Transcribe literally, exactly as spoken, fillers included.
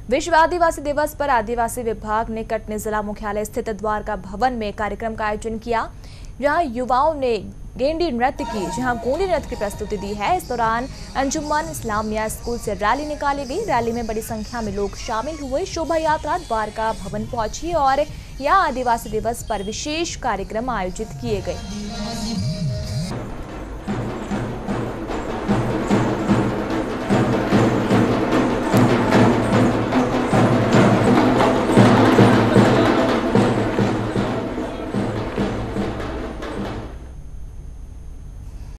विश्व आदिवासी दिवस पर आदिवासी विभाग ने कटनी जिला मुख्यालय स्थित द्वारका भवन में कार्यक्रम का आयोजन किया, जहां युवाओं ने गेंडी नृत्य की जहां गोंडी नृत्य की प्रस्तुति दी है। इस दौरान अंजुमन इस्लामिया स्कूल से रैली निकाली गई। रैली में बड़ी संख्या में लोग शामिल हुए। शोभा यात्रा द्वारका भवन पहुंची और यहां आदिवासी दिवस पर विशेष कार्यक्रम आयोजित किए गए।